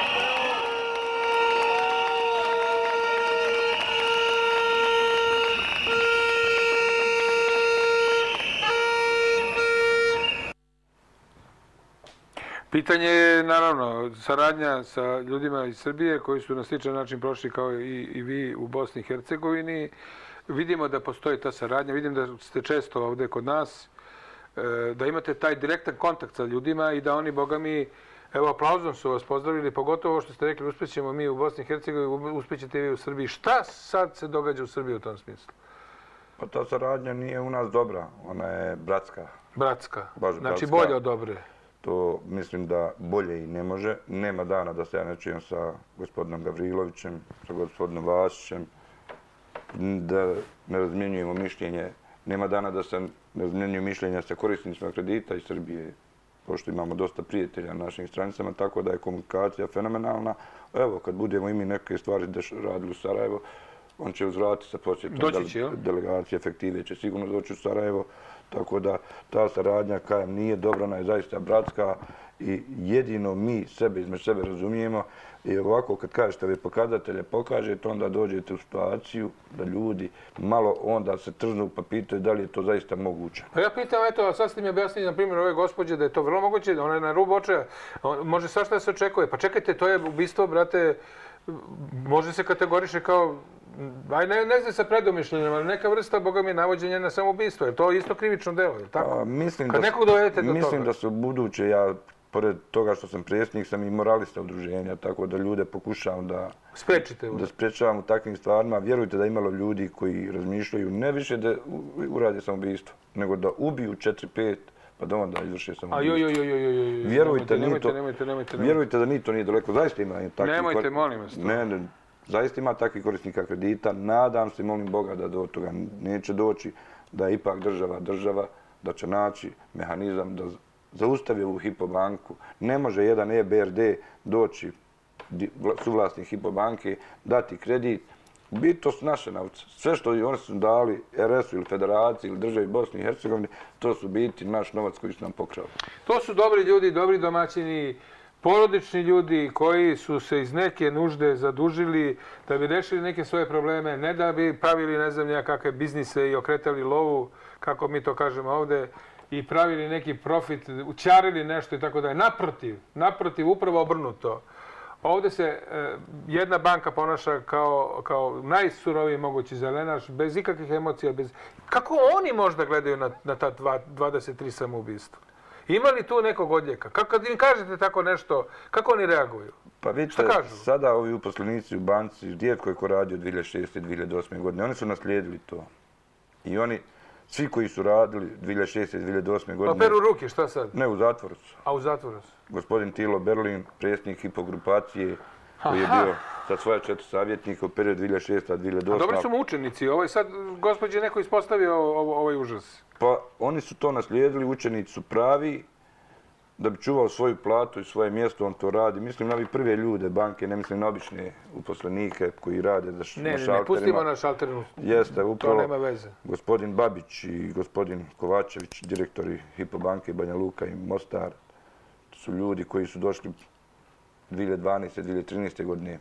Pitanje je, naravno, saradnja sa ljudima iz Srbije koji su na sličan način prošli kao i, i vi u Bosni i Hercegovini. Vidimo da postoji ta saradnja, vidim da ste često ovdje kod nas, da imate taj direktan kontakt sa ljudima i da oni, boga mi, evo, aplauzom su vas pozdravili, pogotovo što ste rekli, uspjećemo mi u Bosni i Hercegovini, uspjećete vi u Srbiji. Šta sad se događa u Srbiji u tom smislu? Pa ta saradnja nije u nas dobra, ona je bratska. Bratska, baš znači bratska. bolje od dobre. To mislim da bolje i ne može. Nema dana da se ja ne čujem sa gospodinom Gavrilovićem, sa gospodinom Vasićem, da ne razmjenjujemo mišljenje. Nema dana da se ne razmjenjuju mišljenja sa korisnicima kredita iz Srbije, pošto imamo dosta prijatelja na našim stranicama, tako da je komunikacija fenomenalna. Evo, kad budemo i mi neke stvari radili u Sarajevo, on će uzvratiti sa posjetom delegacije, efektive će sigurno doći u Sarajevo, tako da ta saradnja, kajem, nije dobra, ona je zaista bratska i jedino mi sebe između sebe razumijemo. I ovako, kad kažete ove pokazatelje, pokažete, onda dođete u situaciju da ljudi malo onda se trznu pa pitaju da li je to zaista moguće. Pa ja pitam, eto, sad ste mi objasnili, na primjer, ove gospođe, da je to vrlo moguće, ona je na rubu očaja, može svašta da se očekuje. Pa čekajte, to je ubistvo, brate, može se kategoriše kao aj ne, ne zna sa predomišljenjem, ali neka vrsta, boga mi, navođenja na samoubistvo. Je to isto krivično delo, je tako? A, mislim Kad da, nekog dovedete do mislim toga. da su buduće, ja, pored toga što sam predsjednik, sam i moralista udruženja, tako da ljude pokušavam da... Sprečite da sprečavam u takvim stvarima. Vjerujte da je imalo ljudi koji razmišljaju ne više da urade samoubistvo, nego da ubiju četiri pet, pa da onda izvrše samoubistvo. A joj, joj, joj, joj, joj, Vjerujte, nemojte, nemojte, nemojte, vjerujte da ni to nije daleko. Zaista ima takvih... Nemojte, molim vas. Ne, ne, zaista ima takvih korisnika kredita. Nadam se, molim Boga da do toga neće doći, da je ipak država država, da će naći mehanizam da zaustavi ovu Hypo banku. Ne može jedan E B R D doći, suvlasnik Hypo banke, dati kredit. Biti to su naše novce. Sve što oni su dali R S-u ili Federaciji ili državi Bosni i Hercegovini, to su biti naš novac koji su nam pokrali. To su dobri ljudi, dobri domaćini, porodični ljudi koji su se iz neke nužde zadužili da bi rešili neke svoje probleme, ne da bi pravili ne znam nekakve biznise i okretali lovu, kako mi to kažemo ovde, i pravili neki profit, učarili nešto i tako da je. Naprotiv, naprotiv, upravo obrnuto. Ovdje se e, jedna banka ponaša kao, kao najsuroviji mogući zelenaš, bez ikakvih emocija. Bez... Kako oni možda gledaju na, na ta dva, dvadeset tri samoubistva? Ima li tu nekog odjeka? Kako, kad im kažete tako nešto, kako oni reaguju? Pa vidite, sada ovi uposlenici u banci, rijetko je ko radio dvije hiljade šeste. dvije hiljade osme. godine, oni su naslijedili to. I oni, svi koji su radili dvije hiljade šeste. dvije hiljade osme. godine... Pa peru ruke, šta sad? Ne, u zatvoru su. A u zatvoru su? Gospodin Tilo Berlin, predsjednik Hypo grupacije, koji je bio sa svoja četiri savjetnika u periodu dvije hiljade šeste. dvije hiljade osme. A dobri su mu učenici. Ovo je sad, gospođe, neko ispostavio ovaj užas. Pa oni su to naslijedili, učenici su pravi, da bi čuvao svoju platu i svoje mjesto, on to radi. Mislim na ovi prve ljude banke, ne mislim na obične uposlenike koji rade na šalterima. Ne, ne, pustimo na šalterinu. Jeste, upravo. To nema veze. Gospodin Babić i gospodin Kovačević, direktori Hypo banke Banja Luka i Mostar, to su ljudi koji su došli dvije hiljade dvanaeste. dvije hiljade trinaeste. godine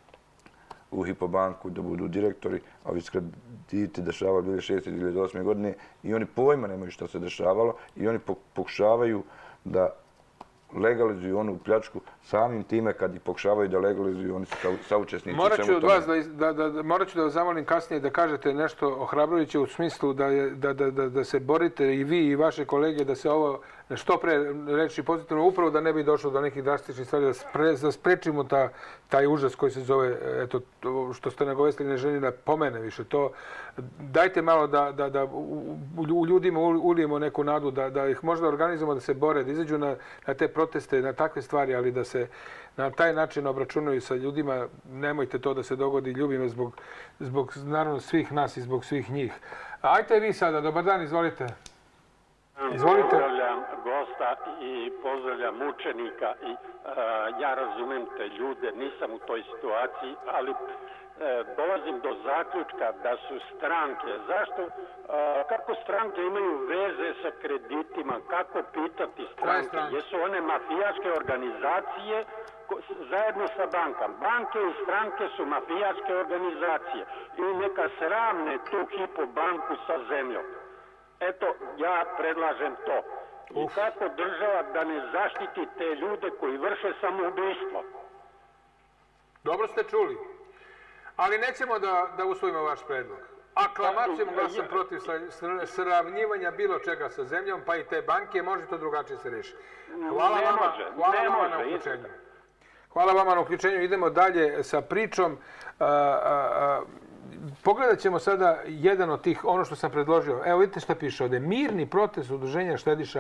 u Hypo banku da budu direktori, a ovi krediti dešavali dvije hiljade šeste. dvije hiljade osme. godine i oni pojma nemaju što se dešavalo i oni pokušavaju da legalizuju onu pljačku samim time kad i pokušavaju da legalizuju, oni su saučesnici. Morat ću od vas da, da, da, morat ću da vas zamolim kasnije da kažete nešto ohrabrujuće u smislu da, je, da, da, da, da se borite i vi i vaše kolege da se ovo što pre reči pozitivno, upravo da ne bi došlo do nekih drastičnih stvari, da, spre, da sprečimo ta, taj užas koji se zove, eto, što ste nagovestili, ne želim da pomene više to. Dajte malo da, da, da u, u ljudima ulijemo neku nadu, da, da ih možda organizujemo da se bore, da izađu na, na te proteste, na takve stvari, ali da se na taj način obračunaju sa ljudima. Nemojte to da se dogodi, ljubime zbog, zbog naravno svih nas i zbog svih njih. Ajte vi sada, dobar dan, izvolite. Izvolite. Pozdravljam gosta i pozdravljam učenika. I, uh, ja razumem te ljude, nisam u toj situaciji, ali uh, dolazim do zaključka da su stranke. Zašto? Uh, kako stranke imaju veze sa kreditima? Kako pitati stranke? Jesu one mafijaške organizacije zajedno sa bankama? Banke i stranke su mafijaške organizacije i neka sravne tu Hypo banku sa zemljom. Eto, ja predlažem to. I kako država da ne zaštiti te ljude koji vrše samoubistvo? Dobro ste čuli. Ali nećemo da, da usvojimo vaš predlog. Aklamacijom glasam protiv sravnjivanja bilo čega sa zemljom, pa i te banke, može to drugačije se reši. Hvala vama, hvala vama na uključenju. Hvala vama na uključenju. Idemo dalje sa pričom. A, a, a, Pogledat ćemo sada jedan od tih, ono što sam predložio. Evo vidite što piše ovdje. Mirni protest udruženja štediša.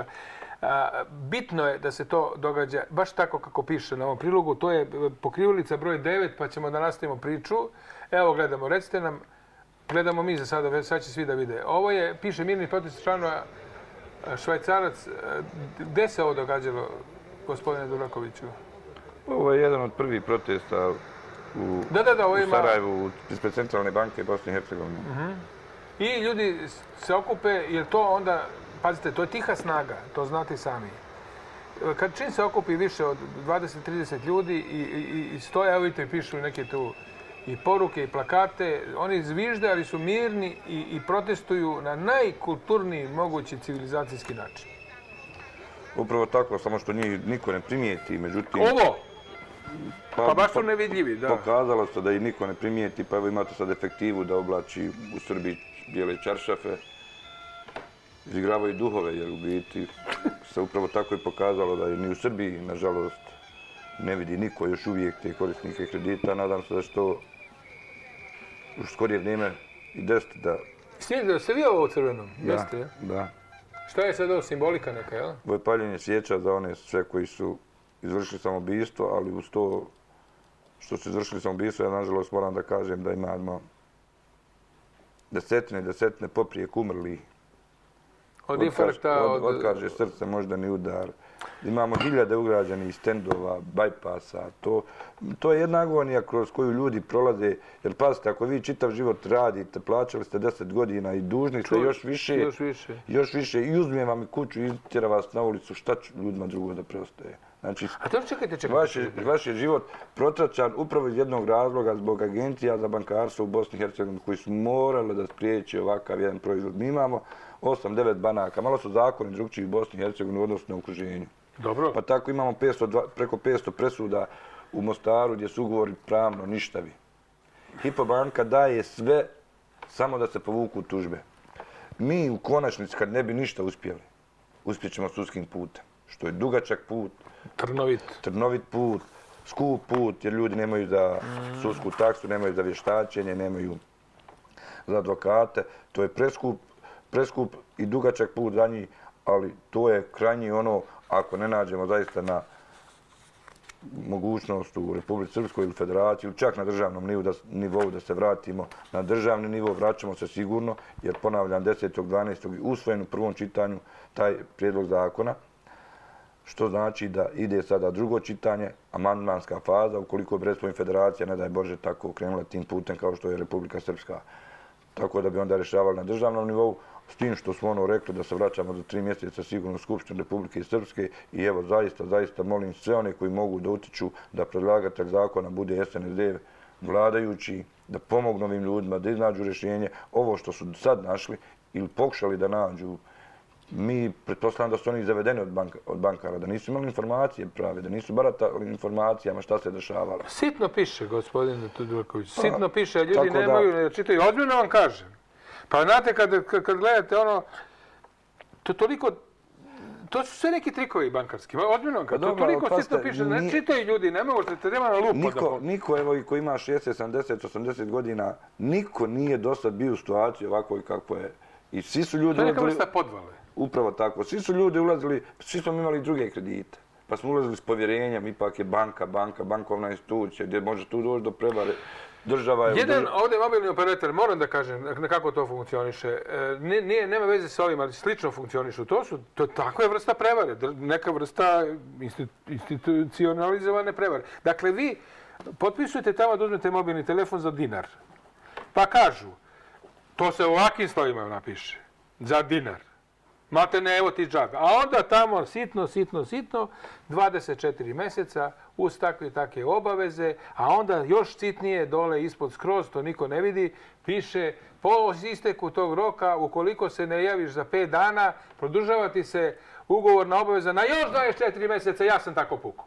Bitno je da se to događa baš tako kako piše na ovom prilogu. To je pokrivalica broj devet, pa ćemo da nastavimo priču. Evo gledamo, recite nam, gledamo mi za sada, sad će svi da vide. Ovo je, piše mirni protest članova Švajcarac. Gde se ovo događalo, gospodine Durakoviću? Ovo je jedan od prvih protesta u, da, da, da, u ima... Sarajevu, ispred Centralne banke Bosne i Hercegovine. Uh-huh. I ljudi se okupe, jer to onda, pazite, to je tiha snaga, to znate i sami. Kad čim se okupi više od dvadeset do trideset ljudi i, i, i stoje, evo vidite, pišu neke tu i poruke i plakate, oni zvižde, ali su mirni i, i protestuju na najkulturniji mogući civilizacijski način. Upravo tako, samo što njih niko ne primijeti, međutim... Ovo! Pa baš su nevidljivi, da. Pokazalo se da i niko ne primijeti, pa evo imate sad efektivu da oblači u Srbiji bijele čaršafe. Izigravaju duhove, jer u biti se upravo tako i pokazalo da je ni u Srbiji, nažalost, ne vidi niko još uvijek te korisnike kredita. Nadam se da će to u skorije vrijeme i desiti da... Snijete da se vi ovo u crvenom? Da, da. Šta je sad ovo, simbolika neka, jel? Ovo je paljenje svijeća za one sve koji su izvršili samoubistvo, ali uz to što su izvršili samoubistvo, ja nažalost moram da kažem da imamo desetine, desetine poprijek umrlih. Od infarkta, od... Otkaže srce, moždani udar. Imamo hiljade ugrađenih stendova, bajpasa. To, to je jedna agonija kroz koju ljudi prolaze. Jer pazite, ako vi čitav život radite, plaćali ste deset godina i dužni ste još više, još više, još više i uzme vam i kuću i iztjera vas na ulicu, šta će ljudima drugo da preostaje? Znači, a to čekajte, čekajte. Vaš je, vaš je život protračan upravo iz jednog razloga zbog agencija za bankarstvo u Bosni i Hercegovini koji su morali da spriječe ovakav jedan proizvod. Mi imamo osam devet banaka, malo su zakoni drugčiji u Bosni i Hercegovini u odnosu na okruženju. Dobro. Pa tako imamo petsto, preko petsto presuda u Mostaru gdje su ugovori pravno ništavi. Hypo banka daje sve samo da se povuku tužbe. Mi u konačnici kad ne bi ništa uspjeli, uspjet ćemo sudskim putem. Što je dugačak put, trnovit, trnovit put, skup put, jer ljudi nemaju za sudsku taksu, nemaju za vještačenje, nemaju za advokate. To je preskup, preskup i dugačak put za njih, ali to je krajnji ono, ako ne nađemo zaista na mogućnost u Republici Srpskoj ili Federaciji, ili čak na državnom nivou da, nivou da se vratimo na državni nivo, vraćamo se sigurno, jer ponavljam desetog dvanaestog usvojen u prvom čitanju taj prijedlog zakona, što znači da ide sada drugo čitanje, amandmanska faza, ukoliko bi recimo Federacija, ne daj Bože, tako krenula tim putem kao što je Republika Srpska. Tako da bi onda rješavali na državnom nivou, s tim što smo ono rekli da se vraćamo za tri mjeseca sigurno u Skupštinu Republike Srpske i evo zaista, zaista molim sve one koji mogu da utiču da predlagatelj zakona bude S N S D vladajući, da pomognu ovim ljudima, da iznađu rješenje. Ovo što su sad našli ili pokušali da nađu, mi pretpostavljam da su oni zavedeni od, banka, od bankara, da nisu imali informacije prave, da nisu baratali informacijama šta se dešavalo. Sitno piše, gospodine Tudorković, sitno piše, ljudi nemaju, ne čitaju, ozbiljno vam kažem. Pa znate, kad, kad gledate ono, to toliko, to su sve neki trikovi bankarski, ozbiljno vam kažem, to toliko sitno piše, ne čitaju ljudi, ne možete, treba na lupo niko, da... Niko, evo, ko ima šezdeset, sedamdeset, osamdeset godina, niko nije do sad bio u situaciji ovakvoj kako je. I svi su ljudi... To je neka vrsta podvale. Upravo tako. Svi su ljudi ulazili, svi smo imali druge kredite. Pa smo ulazili s povjerenjem, ipak je banka, banka, bankovna institucija, gdje može tu doći do prevare. Država je... Jedan ovdje mobilni operator, moram da kažem kako to funkcioniše, nije, nema veze s ovim, ali slično funkcionišu. To su, to takva je vrsta prevare, neka vrsta institucionalizovane prevare. Dakle, vi potpisujete tamo da uzmete mobilni telefon za dinar. Pa kažu, to se u ovakvim slovima napiše, za dinar. Mate ne, evo ti džak. A onda tamo sitno, sitno, sitno, dvadeset četiri mjeseca uz takve takve obaveze, a onda još sitnije dole ispod skroz, to niko ne vidi, piše po isteku tog roka, ukoliko se ne javiš za pet dana, produžava ti se ugovorna obaveza na još dvadeset četiri mjeseca, ja sam tako pukao.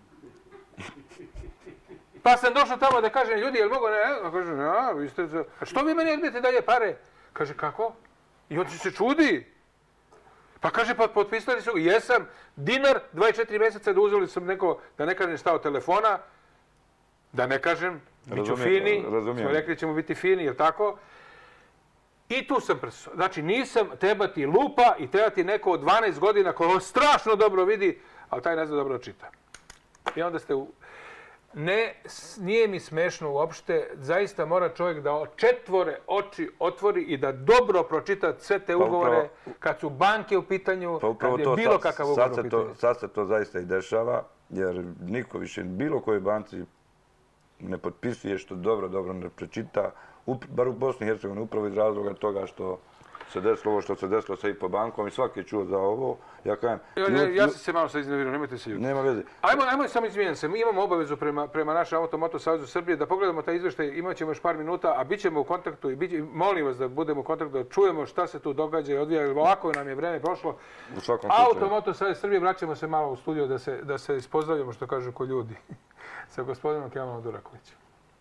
Pa sam došao tamo da kažem, ljudi, jel mogu ne? Kaže, ja, vi ste... A što vi meni odbijete dalje pare? Kaže, kako? I on se čudi. Pa kaže, pa potpisali su, jesam, dinar, dvadeset četiri mjeseca da uzeli sam neko, da ne kažem šta od telefona, da ne kažem, bit ću fini, smo rekli ćemo biti fini, jel tako? I tu sam prso. Znači, nisam, treba ti lupa i treba ti neko od dvanaest godina koji strašno dobro vidi, ali taj ne zna dobro čita. I onda ste u... Ne, nije mi smešno uopšte, zaista mora čovjek da četvore oči otvori i da dobro pročita sve te ugovore kad su banke u pitanju, kad je bilo kakav ugovor u pitanju. Sad se to zaista i dešava, jer niko više bilo kojoj banci ne potpisuje što dobro, dobro ne pročita, bar u Bosni i Hercegovini, upravo iz razloga toga što se desilo ovo što se desilo sa Hypo bankom i svaki je čuo za ovo. Ja kažem... Ja sam se malo sad iznervirao, nemojte se ljuti. Nema veze. Ajmo samo izmijeniti se. Mi imamo obavezu prema našem Automoto Savezu Srbije da pogledamo taj izveštaj, imat ćemo još par minuta, a bit ćemo u kontaktu i molim vas da budemo u kontaktu, da čujemo šta se tu događa i odvija. Ovako nam je vreme prošlo. Automoto Savez Srbije, vraćamo se malo u studio da se ispozdravljamo, što kažu ko ljudi, sa gospodinom Kemanom Durakovićem.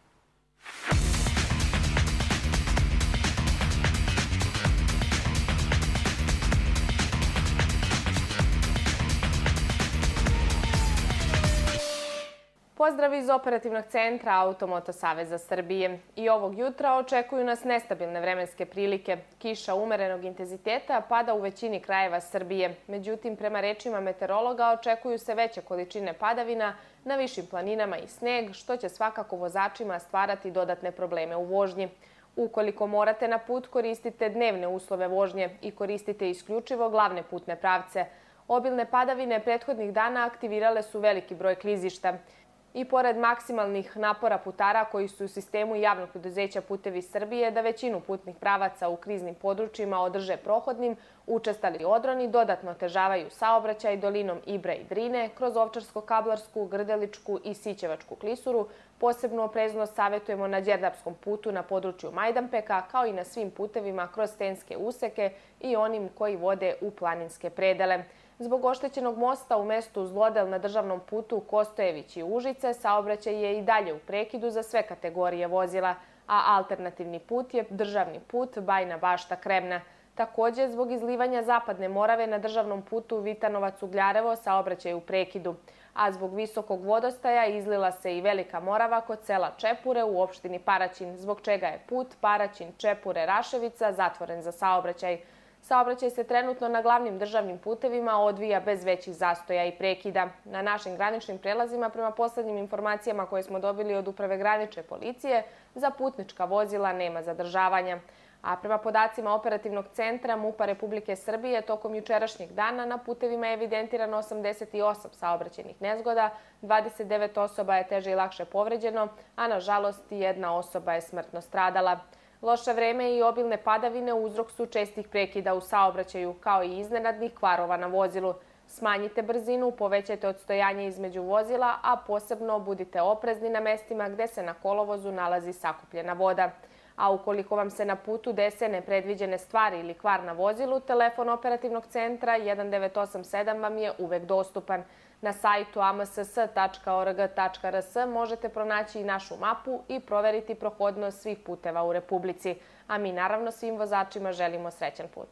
Pozdrav iz operativnog centra Automoto Saveza Srbije. I ovog jutra očekuju nas nestabilne vremenske prilike. Kiša umerenog intenziteta pada u većini krajeva Srbije. Međutim, prema rečima meteorologa, očekuju se veće količine padavina na višim planinama i sneg, što će svakako vozačima stvarati dodatne probleme u vožnji. Ukoliko morate na put, koristite dnevne uslove vožnje i koristite isključivo glavne putne pravce. Obilne padavine prethodnih dana aktivirale su veliki broj klizišta. I pored maksimalnih napora putara koji su u sistemu javnog preduzeća Putevi Srbije da većinu putnih pravaca u kriznim područjima održe prohodnim, učestali odroni dodatno otežavaju saobraćaj dolinom Ibra i Drine kroz Ovčarsko-Kablarsku, Grdeličku i Sićevačku klisuru. Posebno oprezno savjetujemo na Đerdapskom putu na području Majdanpeka, kao i na svim putevima kroz stenske useke i onim koji vode u planinske predele. Zbog oštećenog mosta u mestu Zlodel na državnom putu Kostojević i Užice, saobraćaj je i dalje u prekidu za sve kategorije vozila, a alternativni put je državni put Bajna Bašta-Kremna. Također, zbog izlivanja Zapadne Morave na državnom putu Vitanovac-Ugljarevo, saobraćaj je u prekidu, a zbog visokog vodostaja izlila se i Velika Morava kod sela Čepure u opštini Paraćin, zbog čega je put Paraćin-Čepure-Raševica zatvoren za saobraćaj. Saobraćaj se trenutno na glavnim državnim putevima odvija bez većih zastoja i prekida. Na našim graničnim prelazima, prema poslednjim informacijama koje smo dobili od Uprave granične policije, za putnička vozila nema zadržavanja. A prema podacima operativnog centra MUP-a Republike Srbije, tokom jučerašnjeg dana na putevima je evidentirano osamdeset osam saobraćajnih nezgoda, dvadeset devet osoba je teže i lakše povređeno, a nažalost jedna osoba je smrtno stradala. Loše vreme i obilne padavine uzrok su čestih prekida u saobraćaju, kao i iznenadnih kvarova na vozilu. Smanjite brzinu, povećajte odstojanje između vozila, a posebno budite oprezni na mestima gde se na kolovozu nalazi sakupljena voda. A ukoliko vam se na putu dese nepredviđene stvari ili kvar na vozilu, telefon operativnog centra jedan devet osam sedam vam je uvek dostupan. Na sajtu a m s s tačka o r g tačka r s možete pronaći i našu mapu i proveriti prohodnost svih puteva u Republici. A mi naravno svim vozačima želimo srećan put.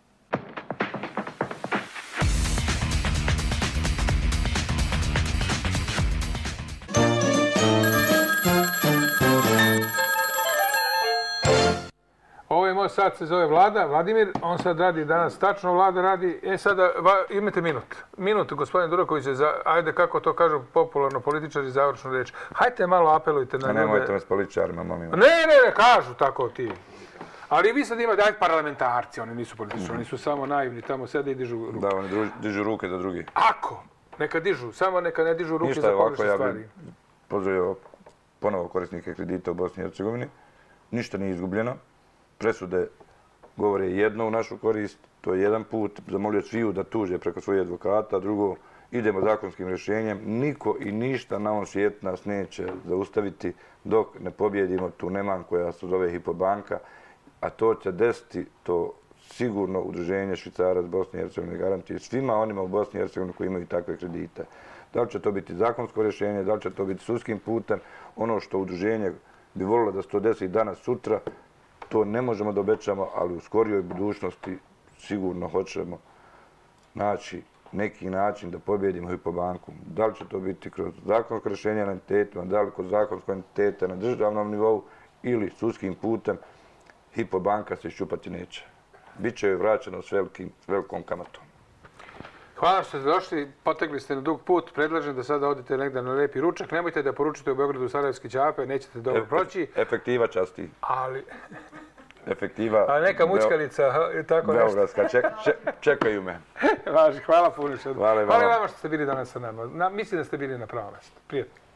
Ovo je moj sad, se zove Vlada, Vladimir, on sad radi danas, tačno Vlada radi. E sada, imate minut. Minut, gospodine Duraković, ajde kako to kažu popularno političari, završnu reč. Hajte malo apelujte na ljude. A nemojte vas političarima, molim vas. Ne, ne, ne, kažu tako ti. Ali vi sad imate, ajde parlamentarci, oni nisu političari, oni su samo naivni, tamo sede i dižu ruke. Da, oni dižu ruke za drugi. Ako, neka dižu, samo neka ne dižu ruke za pogrešne stvari. Ništa, ovako, ja bih pozdravio ponovo korisnike kredita u Bosni i Hercegovini. Ništa nije izgubljeno. Presude govore jedno u našu korist, to je jedan put, zamolio sviju da tuže preko svojih advokata, drugo, idemo zakonskim rješenjem, niko i ništa na ovom svijetu nas neće zaustaviti dok ne pobjedimo tu neman koja se zove Hypo banka, a to će desiti to sigurno udruženje Švicarac Bosne i Hercegovine garantije svima onima u Bosni i Hercegovini koji imaju takve kredite. Da li će to biti zakonsko rješenje, da li će to biti sudskim putem, ono što udruženje bi volilo da se to desi danas, sutra, to ne možemo da obećamo, ali u skorijoj budućnosti sigurno hoćemo naći neki način da pobjedimo Hypo banku. Da li će to biti kroz zakonsko rješenje na entitetima, da li kroz zakonsko entitete na državnom nivou ili sudskim putem, Hypo banka se iščupati neće. Biće joj vraćeno s velikom kamatom. Hvala što ste došli, potegli ste na dug put, predlažem da sada odete negdje na lepi ručak. Nemojte da poručite u Beogradu Sarajevski ćevape, nećete dobro proći. Efektiva časti. Ali... Efektiva... A neka mučkalica i tako nešto. Beogradska, čekaju me. Važi, hvala puno. Hvala i vama. Hvala vama što ste bili danas sa nama. Mislim da ste bili na pravo mjesto. Prijetno.